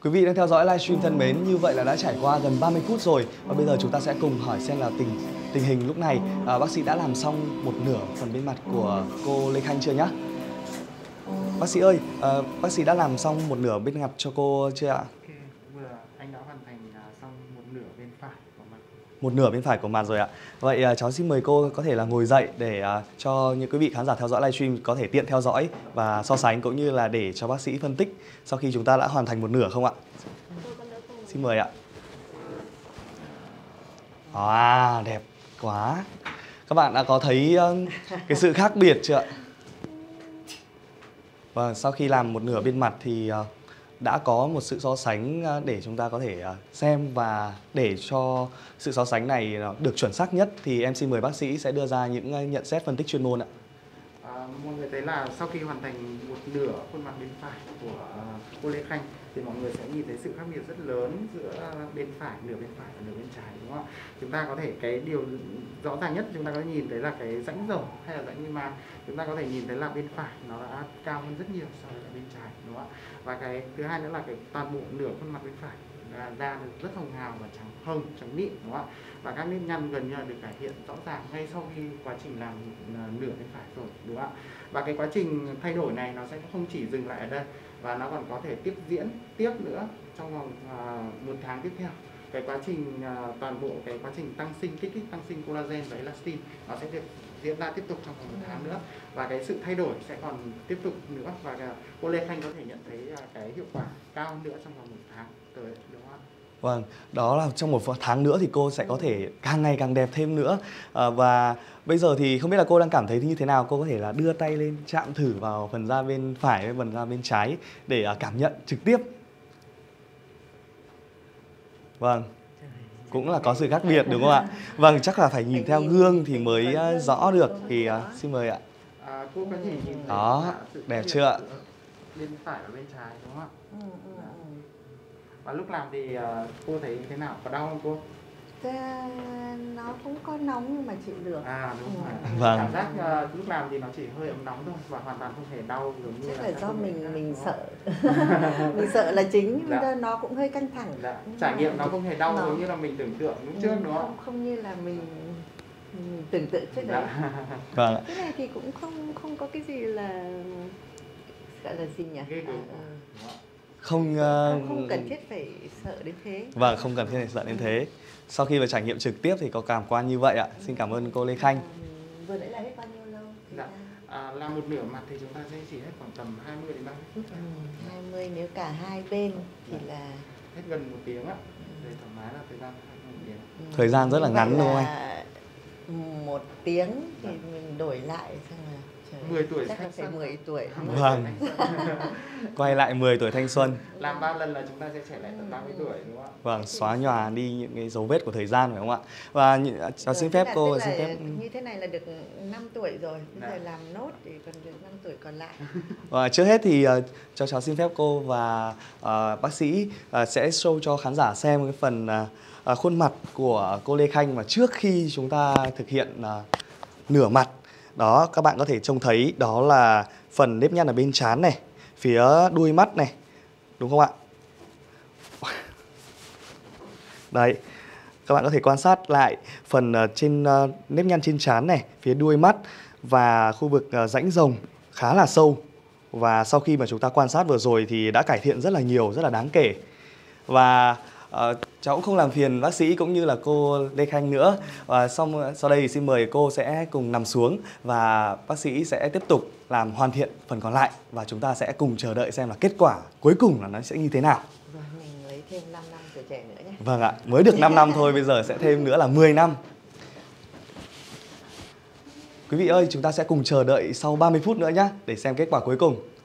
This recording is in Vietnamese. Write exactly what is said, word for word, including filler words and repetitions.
Quý vị đang theo dõi livestream thân mến, như vậy là đã trải qua gần ba mươi phút rồi và bây giờ chúng ta sẽ cùng hỏi xem là tình tình hình lúc này à, bác sĩ đã làm xong một nửa phần bên mặt của cô Lê Khanh chưa nhá? Bác sĩ ơi, à, bác sĩ đã làm xong một nửa bên mặt cho cô chưa ạ? Ok, vừa anh đã hoàn thành xong một nửa bên phải của mặt. Một nửa bên phải của mặt rồi ạ. Vậy à, cháu xin mời cô có thể là ngồi dậy để à, cho những quý vị khán giả theo dõi livestream có thể tiện theo dõi và so sánh, cũng như là để cho bác sĩ phân tích sau khi chúng ta đã hoàn thành một nửa không ạ? Xin mời ạ. À, đẹp quá. Các bạn đã có thấy uh, cái sự khác biệt chưa ạ? Và sau khi làm một nửa bên mặt thì uh, đã có một sự so sánh uh, để chúng ta có thể uh, xem, và để cho sự so sánh này uh, được chuẩn xác nhất thì em xin mời bác sĩ sẽ đưa ra những uh, nhận xét phân tích chuyên môn ạ. À, mọi người thấy là sau khi hoàn thành một nửa khuôn mặt bên phải của uh, cô Lê Khanh thì mọi người sẽ nhìn thấy sự khác biệt rất lớn giữa bên phải, nửa bên phải và nửa bên trái, đúng không ạ? Chúng ta có thể cái điều rõ ràng nhất chúng ta có thể nhìn thấy là cái rãnh rồng hay là rãnh mi ma, chúng ta có thể nhìn thấy là bên phải nó đã cao hơn rất nhiều so với bên trái, đúng không ạ? Và cái thứ hai nữa là cái toàn bộ nửa khuôn mặt bên phải da được rất hồng hào và trắng hồng, trắng mịn, đúng không ạ? Và các nếp nhăn gần như là được cải thiện rõ ràng ngay sau khi quá trình làm nửa bên phải rồi, đúng không ạ? Và cái quá trình thay đổi này nó sẽ không chỉ dừng lại ở đây, và nó còn có thể tiếp diễn tiếp nữa trong vòng uh, một tháng tiếp theo. Cái quá trình uh, toàn bộ cái quá trình tăng sinh, kích thích tăng sinh collagen và elastin nó sẽ được diễn ra tiếp tục trong vòng một tháng nữa, và cái sự thay đổi sẽ còn tiếp tục nữa, và uh, cô Lê Khanh có thể nhận thấy uh, cái hiệu quả cao hơn nữa trong vòng một tháng tới, đúng không ạ? Vâng, đó là trong một tháng nữa thì cô sẽ có thể càng ngày càng đẹp thêm nữa. À, và bây giờ thì không biết là cô đang cảm thấy như thế nào, cô có thể là đưa tay lên chạm thử vào phần da bên phải với phần da bên trái để uh, cảm nhận trực tiếp. Vâng, cũng là có sự khác biệt đúng không ạ? Vâng, chắc là phải nhìn theo gương thì mới uh, rõ được, thì uh, xin mời ạ. À, cô có thể nhìn thấy đó, đẹp chưa ạ? Bên phải và bên trái, đúng không ạ? Và lúc làm thì uh, cô thấy thế nào? Có đau không cô? Thế nó cũng có nóng nhưng mà chịu được. À đúng rồi. Vâng. Cảm giác uh, lúc làm thì nó chỉ hơi ấm nóng thôi và hoàn toàn không hề đau giống như chắc là, là do mình mình sợ. Mình sợ là chính, nhưng dạ. Nó cũng hơi căng thẳng. Dạ. Trải nghiệm nó không hề đau nó... giống như là mình tưởng tượng lúc trước, đúng không? Không, không như là mình, mình tưởng tượng trước đấy. Dạ. Vâng. Cái này thì cũng không không có cái gì là gọi là gì nhỉ? Ghê gớm. À, à. Không, uh... không không cần thiết phải sợ đến thế. Vâng, không cần thiết phải sợ đến thế. Sau khi mà trải nghiệm trực tiếp thì có cảm quan như vậy ạ. Xin cảm ơn cô Lê Khanh. Vừa nãy là hết bao nhiêu lâu? Dạ. À, làm một nửa mặt thì chúng ta sẽ chỉ hết khoảng tầm hai mươi đến ba mươi phút thôi. Ừ, hai mươi nếu cả hai bên thì dạ. Là hết gần một tiếng á. Để thoải mái là thời gian một tiếng. Ừ. Thời gian rất là ngắn đúng không anh? Một tiếng thì dạ. Mình đổi lại xem là mười tuổi chắc là phải mười tuổi. Vâng. Quay lại mười tuổi thanh xuân. Làm ba lần là chúng ta sẽ trẻ lại tận ba mươi tuổi, đúng không ạ? Vâng, xóa nhòa đi những cái dấu vết của thời gian, phải không ạ? Và cháu xin phép cô xin phép như thế này là được năm tuổi rồi, bây giờ làm nốt thì còn được năm tuổi còn lại. Và trước hết thì uh, cho cháu xin phép cô và uh, bác sĩ uh, sẽ show cho khán giả xem cái phần uh, uh, khuôn mặt của cô Lê Khanh mà trước khi chúng ta thực hiện uh, nửa mặt. Đó, các bạn có thể trông thấy đó là phần nếp nhăn ở bên trán này, phía đuôi mắt này, đúng không ạ? Đấy, các bạn có thể quan sát lại phần trên uh, nếp nhăn trên trán này, phía đuôi mắt và khu vực uh, rãnh rồng khá là sâu. Và sau khi mà chúng ta quan sát vừa rồi thì đã cải thiện rất là nhiều, rất là đáng kể. Và uh, cháu cũng không làm phiền bác sĩ cũng như là cô Lê Khanh nữa. Và sau, sau đây thì xin mời cô sẽ cùng nằm xuống và bác sĩ sẽ tiếp tục làm hoàn thiện phần còn lại. Và chúng ta sẽ cùng chờ đợi xem là kết quả cuối cùng là nó sẽ như thế nào. Rồi, mình lấy thêm năm năm tuổi trẻ nữa nhé. Vâng ạ, mới được năm năm thôi, bây giờ sẽ thêm nữa là mười năm. Quý vị ơi, chúng ta sẽ cùng chờ đợi sau ba mươi phút nữa nhé để xem kết quả cuối cùng.